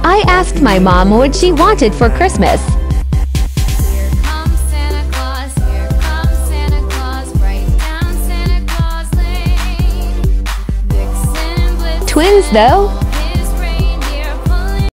I asked my mom what she wanted for Christmas. Here comes Santa Claus, here comes Santa Claus, right down Santa Claus Lane. Vixen and Blitzen. Twins though?